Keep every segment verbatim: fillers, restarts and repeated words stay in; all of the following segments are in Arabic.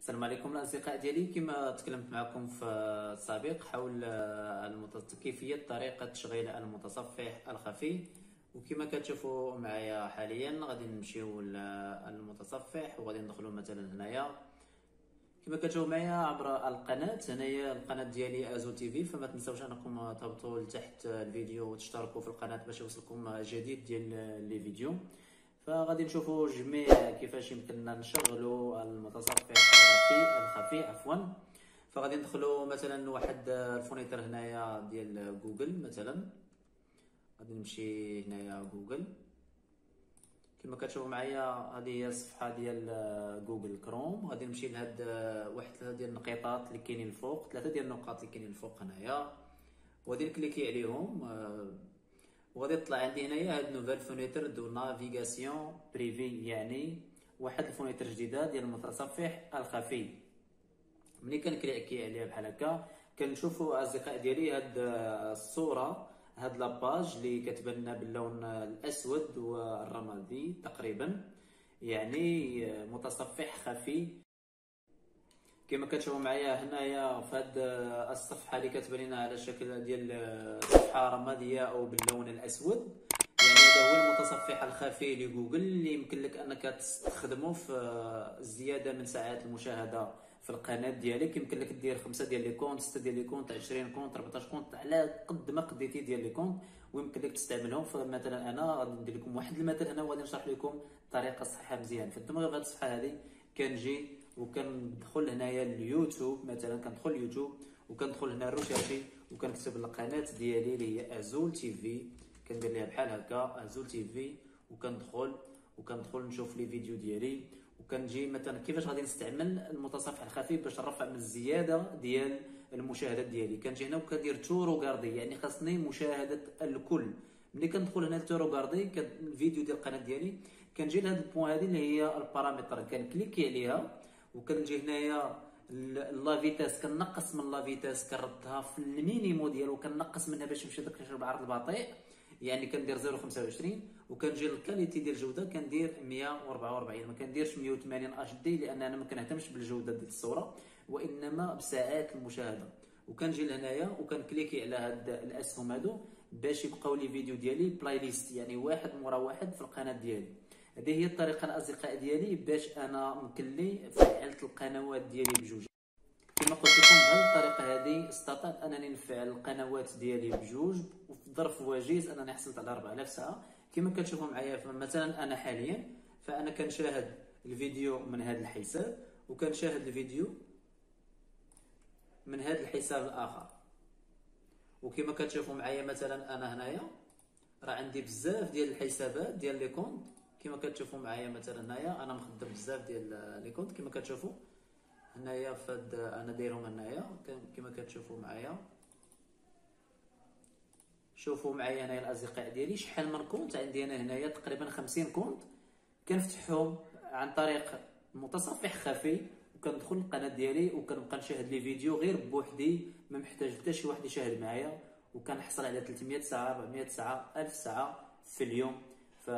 السلام عليكم الاصدقاء ديالي. كما تكلمت معكم في السابق حول المتص... كيفيه طريقه تشغيل المتصفح الخفي. وكما كتشوفوا معايا حاليا غادي نمشيو للمتصفح وغادي ندخلوا مثلا هنايا كما كتشوفوا معايا عبر القناه. هنايا القناه ديالي ازول تي في، فما تنساوش انكم تهبطوا لتحت الفيديو وتشتركوا في القناه باش يوصلكم جديد ديال لي فيديو. فغادي نشوفوا جميع كيفاش يمكننا نشغلوا المتصفح الخفي الخفي عفوا. فغادي ندخلوا مثلا لواحد الفونيتر هنايا ديال جوجل. مثلا غادي نمشي هنايا جوجل كما كتشوفوا معايا. هذه هي الصفحه ديال جوجل كروم. غادي نمشي لهاد واحد ثلاثه ديال النقيطات اللي كاينين الفوق، ثلاثه ديال النقاط اللي كاينين الفوق هنايا، وغادي نكليكي عليهم وغادي يطلع عندي هنايا هاد نوفيل فونيتر دو نافيغاسيون بريفي، يعني واحد الفونيتر جديده ديال المتصفح الخفي. ملي كنكليكي عليها بحال هكا كنشوفوا اصدقاء ديالي هاد الصوره، هاد لاباج اللي كتبان لنا باللون الاسود والرمادي تقريبا، يعني متصفح خفي. كما كتشوفوا معايا هنايا في هاد الصفحه اللي كتبان لنا على شكل ديال صفحه رماديه او باللون الاسود، يعني هذا هو المتصفح الخفي لجوجل اللي يمكن لك انك تستخدمه في الزياده من ساعات المشاهده في القناه ديالك. يمكن لك دير خمسة ديال لي كونت، ستة ديال لي كونت، عشرين كونت، أربعطاش كونت، على قد ما قديتي ديال لي كونت ويمكن لك تستعملهم. فمثلا انا غادي ندير لكم واحد المثل هنا وغادي نشرح لكم الطريقه الصحيحه مزيان. فانتم غير في هذه الصفحه هذه كنجي وكندخل هنايا اليوتيوب، مثلا كندخل اليوتيوب وكندخل هنا الرشاشي وكنكتب القناه ديالي اللي هي ازول تي في، كندير ليها بحال هكا ازول تي في وكندخل وكندخل نشوف لي فيديو ديالي وكنجي مثلا كيفاش غادي نستعمل المتصفح الخفي باش نرفع من الزياده ديال المشاهدات ديالي. كنجي هنا وكندير تو روغاردي، يعني خاصني مشاهده الكل. ملي كندخل هنا لتو روغاردي الفيديو ديال القناه ديالي كنجي لهاد البوين هذه اللي هي البارامتر، كنكليكي عليها وكنجي هنايا لا فيتاس، كنقص من لا فيتاس كنردها في المينيمو ديالو، كنقص منها باش يمشي داك العرض البطيء، يعني كندير صفر فاصلة خمسة وعشرين. وكنجي للكاليتي ديال الجوده كندير مية وأربعة وأربعين، ما كنديرش مية وثمانين اتش دي لان انا ما كنهتمش بالجوده ديال الصوره وانما بساعات المشاهده. وكنجي لهنايا وكنكليكي على هاد الاسهم هادو باش يبقاو لي فيديو ديالي بلاي ليست، يعني واحد مورا واحد في القناه ديالي. هذه هي الطريقه الاصدقاء ديالي باش انا مكلي فعلت القنوات ديالي بجوج. كما قلت لكم بهذه الطريقه هذه استطعت انني نفعل القنوات ديالي بجوج وفي ظرف وجيز انني حصلت على أربعة آلاف ساعه. كما كتشوفوا معايا مثلا انا حاليا فانا كنشاهد الفيديو من هذا الحساب وكنشاهد الفيديو من هذا الحساب الاخر. وكما كتشوفوا معايا مثلا انا هنايا راه عندي بزاف ديال الحسابات ديال لي كونت. كما كتشوفوا معايا مثلا هنايا انا مخدم بزاف ديال لي كونت. كما كتشوفوا هنايا فهاد انا دايرهم هنايا كما كتشوفوا معايا. شوفوا معايا هنايا الاصدقاء ديالي شحال من كونت عندي انا هنايا، تقريبا خمسين كونت كنفتحهم عن طريق متصفح خفي وكندخل القناه ديالي وكنبقى نشاهد لي فيديو غير بوحدي، ما محتاج حتى شي واحد يشاهد معايا، وكنحصل على ثلاثمية ساعه، أربعمية ساعه، ألف ساعه في اليوم. ف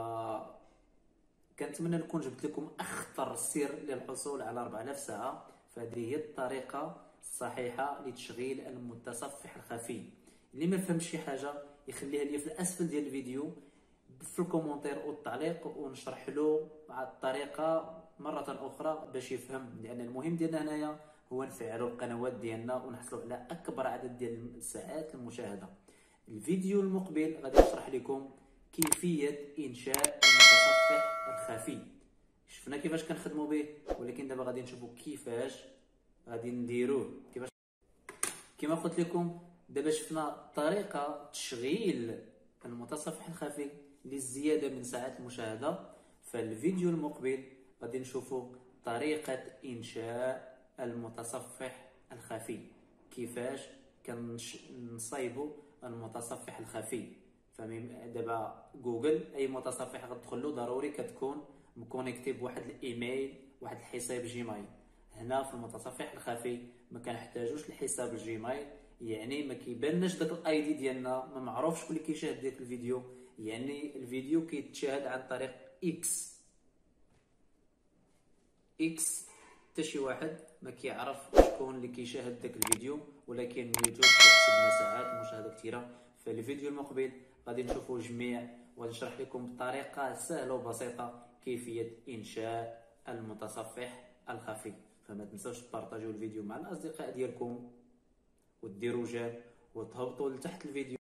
كنتمنى نكون جبت لكم اخطر السر للحصول على أربعة آلاف ساعه. فهذه هي الطريقه الصحيحه لتشغيل المتصفح الخفي. اللي ما فهمش شي حاجه يخليها لي في الاسفل ديال الفيديو في الكومونتير والتعليق ونشرح له مع الطريقه مره اخرى باش يفهم. لان المهم ديالنا هنايا هو نفعلوا القنوات ديالنا ونحصلوا على اكبر عدد ديال ساعات المشاهده. الفيديو المقبل غادي نشرح لكم كيفيه انشاء المتصفح الخفي. شفنا كيفاش كنخدموا به، ولكن دابا غادي نشوفوا كيفاش غادي نديروه. كيفاش كما قلت لكم دابا شفنا طريقه تشغيل المتصفح الخفي للزياده من ساعات المشاهده. فالفيديو المقبل غادي نشوفوا طريقه انشاء المتصفح الخفي، كيفاش كنصايبوا المتصفح الخفي. دابا جوجل اي متصفح غتدخل له ضروري كتكون مكونيكتي بواحد الايميل، واحد الحساب جيميل. هنا في المتصفح الخفي ما كنحتاجوش الحساب الجيميل، يعني ما كيبانش داك الاي دي ديالنا، ما معروفش شكون اللي كيشاهد ديك الفيديو. يعني الفيديو كيتشاهد عن طريق اكس اكس حتى شي واحد ما كيعرف شكون اللي كيشاهد داك الفيديو، ولكن يوتيوب كيحسبنا ساعات المشاهده كثيره. في الفيديو المقبل غادي نشوفوا جميع وغنشرح لكم بطريقه سهله وبسيطه كيفيه انشاء المتصفح الخفي. فما تنسوش تبارطاجيو الفيديو مع الاصدقاء ديالكم، وديروا جيم، وتهبطوا لتحت الفيديو.